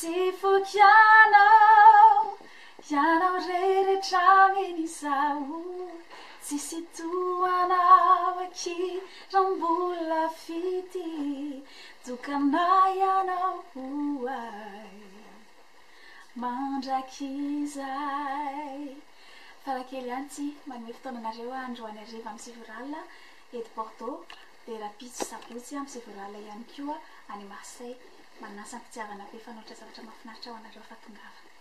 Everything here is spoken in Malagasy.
Tsy fokianao ianao reretragn'izao tsisy toanao akirambola fity tokanay ianao hoay mandrakizay farakely antsy manome fotoananareo androany ariva amin'ny Sévérala eto Bordeaux dia Rapitso sabotsy amin'ny Sévérala ihany koa any Marseille manasa am-pitiavana be fanoatra zavatra mahafinaritra ho anareo fa tongava.